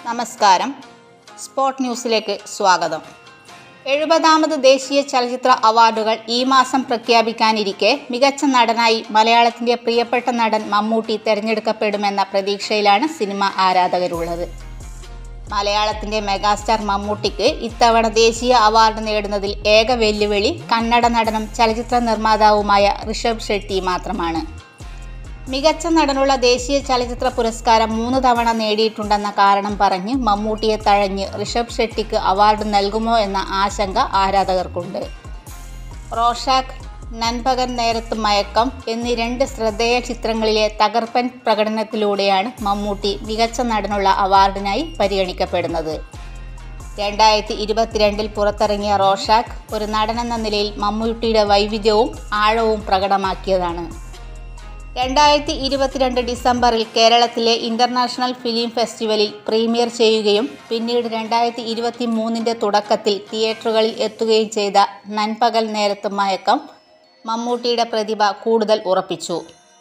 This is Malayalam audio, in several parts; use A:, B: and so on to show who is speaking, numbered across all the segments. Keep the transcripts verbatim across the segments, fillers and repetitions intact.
A: നമസ്കാരം. സ്പോട്ട് ന്യൂസിലേക്ക് സ്വാഗതം. എഴുപതാമത് ദേശീയ ചലച്ചിത്ര അവാർഡുകൾ ഈ മാസം പ്രഖ്യാപിക്കാനിരിക്കെ മികച്ച നടനായി മലയാളത്തിൻ്റെ പ്രിയപ്പെട്ട നടൻ മമ്മൂട്ടി തിരഞ്ഞെടുക്കപ്പെടുമെന്ന പ്രതീക്ഷയിലാണ് സിനിമ ആരാധകരുള്ളത്. മലയാളത്തിൻ്റെ മെഗാസ്റ്റാർ മമ്മൂട്ടിക്ക് ഇത്തവണ ദേശീയ അവാർഡ് നേടുന്നതിൽ ഏക വെല്ലുവിളി കന്നഡ നടനും ചലച്ചിത്ര നിർമ്മാതാവുമായ ഋഷഭ് ഷെട്ടി മാത്രമാണ്. മികച്ച നടനുള്ള ദേശീയ ചലച്ചിത്ര പുരസ്കാരം മൂന്ന് തവണ നേടിയിട്ടുണ്ടെന്ന കാരണം പറഞ്ഞ് മമ്മൂട്ടിയെ തഴഞ്ഞ് ഋഷഭ് ഷെട്ടിക്ക് അവാർഡ് നൽകുമോ എന്ന ആശങ്ക ആരാധകർക്കുണ്ട്. റോഷാക്ക്, നൻപകൽ നേരത്ത് മയക്കം എന്നീ രണ്ട് ശ്രദ്ധേയ ചിത്രങ്ങളിലെ തകർപ്പൻ പ്രകടനത്തിലൂടെയാണ് മമ്മൂട്ടി മികച്ച നടനുള്ള അവാർഡിനായി പരിഗണിക്കപ്പെടുന്നത്. രണ്ടായിരത്തി ഇരുപത്തിരണ്ടിൽ പുറത്തിറങ്ങിയ റോഷാക്ക് ഒരു നടനെന്ന നിലയിൽ മമ്മൂട്ടിയുടെ വൈവിധ്യവും ആഴവും പ്രകടമാക്കിയതാണ്. രണ്ടായിരത്തി ഇരുപത്തിരണ്ട് ഡിസംബറിൽ കേരളത്തിലെ ഇൻ്റർനാഷണൽ ഫിലിം ഫെസ്റ്റിവലിൽ പ്രീമിയർ ചെയ്യുകയും പിന്നീട് രണ്ടായിരത്തി ഇരുപത്തി മൂന്നിൻ്റെ തുടക്കത്തിൽ തിയേറ്ററുകളിൽ എത്തുകയും ചെയ്ത നൻപകൽ നേരത്ത് മയക്കം മമ്മൂട്ടിയുടെ പ്രതിഭ കൂടുതൽ ഉറപ്പിച്ചു.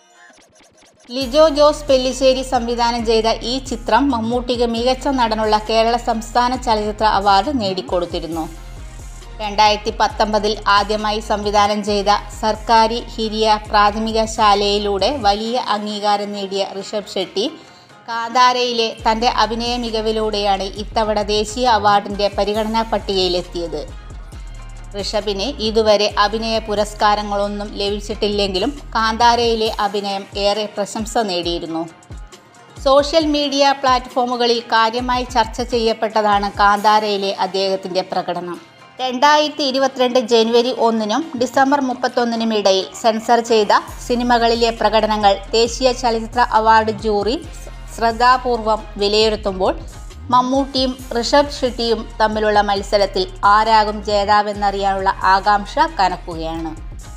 A: ലിജോ ജോസ് പെല്ലിശ്ശേരി സംവിധാനം ചെയ്ത ഈ ചിത്രം മമ്മൂട്ടിക്ക് മികച്ച നടനുള്ള കേരള സംസ്ഥാന ചലച്ചിത്ര അവാർഡ് നേടിക്കൊടുത്തിരുന്നു. രണ്ടായിരത്തി പത്തൊമ്പതിൽ ആദ്യമായി സംവിധാനം ചെയ്ത സർക്കാരി ഹിരിയ പ്രാഥമിക ശാലയിലൂടെ വലിയ അംഗീകാരം നേടിയ ഋഷഭ് ഷെട്ടി കാന്താരയിലെ തൻ്റെ അഭിനയ മികവിലൂടെയാണ് ഇത്തവണ ദേശീയ അവാർഡിൻ്റെ പരിഗണനാ പട്ടികയിലെത്തിയത്. ഋഷഭിന് ഇതുവരെ അഭിനയ പുരസ്കാരങ്ങളൊന്നും ലഭിച്ചിട്ടില്ലെങ്കിലും കാന്താരയിലെ അഭിനയം ഏറെ പ്രശംസ നേടിയിരുന്നു. സോഷ്യൽ മീഡിയ പ്ലാറ്റ്ഫോമുകളിൽ കാര്യമായി ചർച്ച ചെയ്യപ്പെട്ടതാണ് കാന്താരയിലെ അദ്ദേഹത്തിൻ്റെ പ്രകടനം. രണ്ടായിരത്തി ഇരുപത്തിരണ്ട് ജനുവരി ഒന്നിനും ഡിസംബർ മുപ്പത്തൊന്നിനും ഇടയിൽ സെൻസർ ചെയ്ത സിനിമകളിലെ പ്രകടനങ്ങൾ ദേശീയ ചലച്ചിത്ര അവാർഡ് ജൂറി ശ്രദ്ധാപൂർവം വിലയിരുത്തുമ്പോൾ മമ്മൂട്ടിയും ഋഷഭ് ഷെട്ടിയും തമ്മിലുള്ള മത്സരത്തിൽ ആരാകും ജേതാവെന്നറിയാനുള്ള ആകാംക്ഷ കനക്കുകയാണ്.